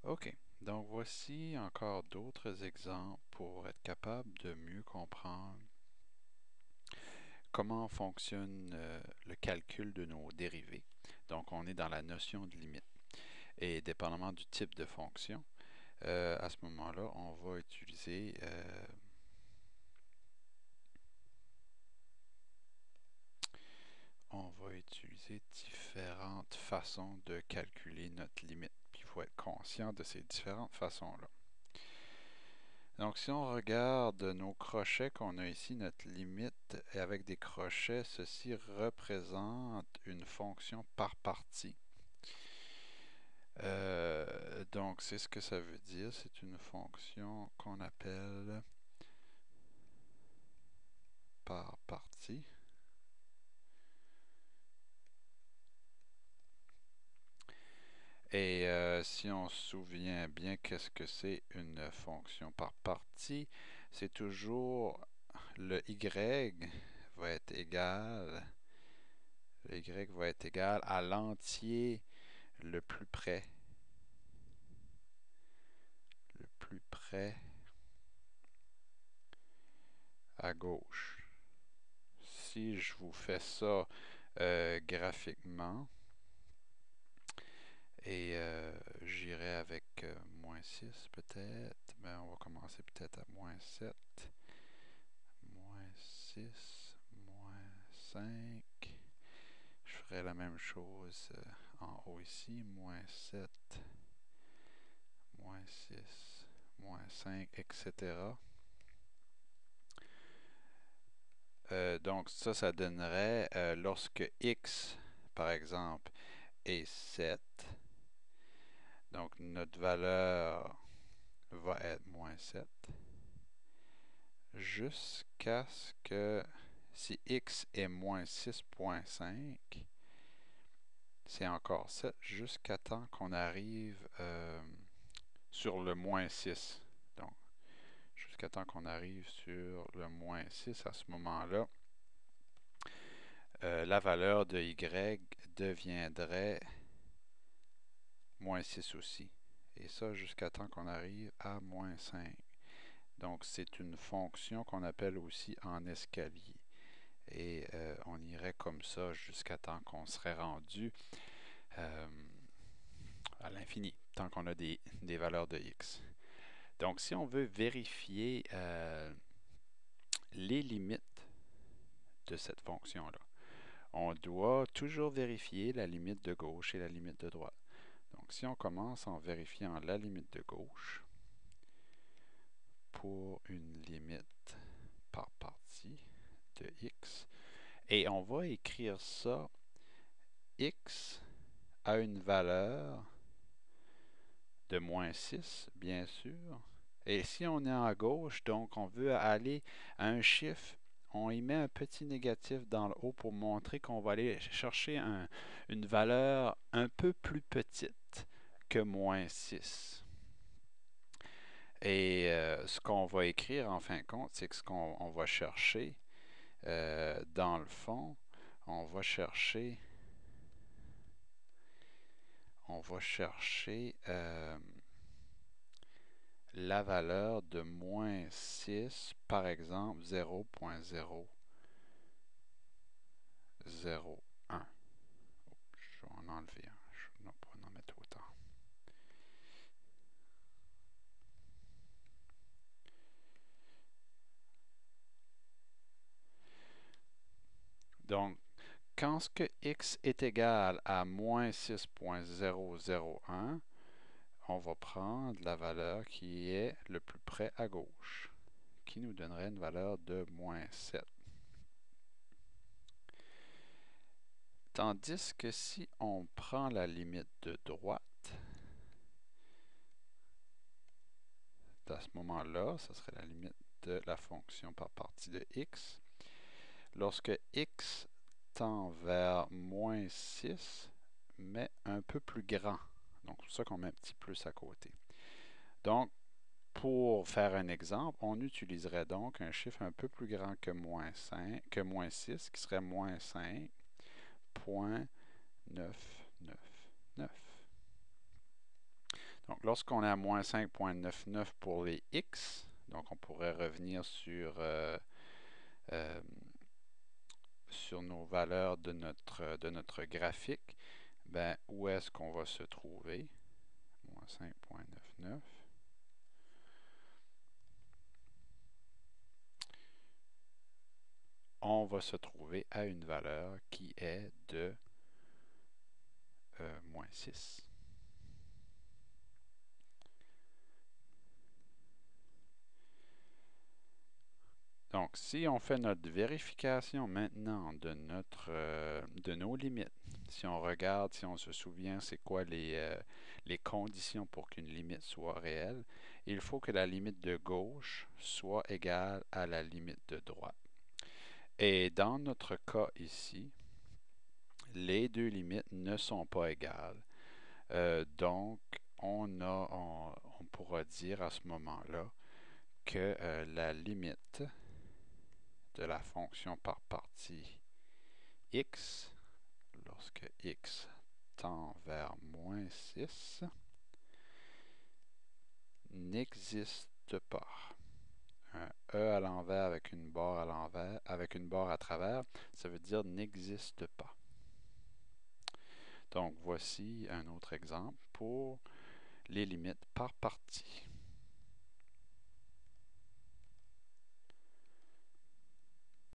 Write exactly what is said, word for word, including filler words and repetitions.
OK. Donc voici encore d'autres exemples pour être capable de mieux comprendre comment fonctionne euh, le calcul de nos dérivés. Donc on est dans la notion de limite. Et dépendamment du type de fonction, euh, à ce moment-là, on va utiliser euh, on va utiliser différentes façons de calculer notre limite. Puis il faut être conscient de ces différentes façons-là. Donc, si on regarde nos crochets qu'on a ici, notre limite avec des crochets, ceci représente une fonction par partie. Euh, donc, c'est ce que ça veut dire. C'est une fonction qu'on appelle par partie. Et euh, si on se souvient bien, qu'est-ce que c'est une fonction par partie? C'est toujours le y va être égal, le y va être égal à l'entier le plus près, le plus près à gauche. Si je vous fais ça euh, graphiquement, et euh, j'irai avec euh, moins six peut-être, mais on va commencer peut-être à moins sept, moins six, moins cinq. Je ferai la même chose euh, en haut ici, moins sept, moins six, moins cinq, et cetera. Euh, donc ça, ça donnerait euh, lorsque x, par exemple, est sept, donc notre valeur va être moins sept, jusqu'à ce que si x est moins six virgule cinq, c'est encore sept jusqu'à temps qu'on arrive euh, sur le moins six. Donc, jusqu'à temps qu'on arrive sur le moins six, à ce moment-là, euh, la valeur de y deviendrait moins six aussi. Et ça jusqu'à temps qu'on arrive à moins cinq. Donc c'est une fonction qu'on appelle aussi en escalier. Et euh, on irait comme ça jusqu'à temps qu'on serait rendu euh, à l'infini, tant qu'on a des, des valeurs de x. Donc si on veut vérifier euh, les limites de cette fonction-là, on doit toujours vérifier la limite de gauche et la limite de droite. Donc si on commence en vérifiant la limite de gauche pour une limite par partie de x, et on va écrire ça, x a une valeur de moins six, bien sûr. Et si on est à gauche, donc on veut aller à un chiffre, on y met un petit négatif dans le haut pour montrer qu'on va aller chercher un, une valeur un peu plus petite que moins six. Et euh, ce qu'on va écrire en fin de compte, c'est que ce qu'on on va chercher euh, dans le fond, on va chercher, on va chercher euh, la valeur de moins six, par exemple zéro virgule zéro zéro un. Je vais en enlever un, je ne vais pas en mettre autant. Donc, quand ce que x est égal à moins six virgule zéro zéro un, on va prendre la valeur qui est le plus près à gauche, qui nous donnerait une valeur de moins sept. Tandis que si on prend la limite de droite, à ce moment-là, ce serait la limite de la fonction par partie de x. Lorsque x tend vers moins six, mais un peu plus grand. Donc, c'est pour ça qu'on met un petit plus à côté. Donc, pour faire un exemple, on utiliserait donc un chiffre un peu plus grand que moins cinq, que moins six, qui serait moins cinq virgule neuf neuf neuf. Donc, lorsqu'on est à moins cinq virgule quatre-vingt-dix-neuf pour les x, donc on pourrait revenir sur, euh, euh, sur nos valeurs de notre, de notre graphique, ben, où est-ce qu'on va se trouver? Moins cinq virgule quatre-vingt-dix-neuf. On va se trouver à une valeur qui est de euh, moins six. Donc, si on fait notre vérification maintenant de, notre, euh, de nos limites, si on regarde, si on se souvient, c'est quoi les, euh, les conditions pour qu'une limite soit réelle, il faut que la limite de gauche soit égale à la limite de droite. Et dans notre cas ici, les deux limites ne sont pas égales. Euh, donc, on, a, on, on pourra dire à ce moment-là que euh, la limite de la fonction par partie x, lorsque x tend vers moins six, n'existe pas. Un E à l'envers avec une barre à l'envers, avec une barre à travers, ça veut dire n'existe pas. Donc voici un autre exemple pour les limites par partie.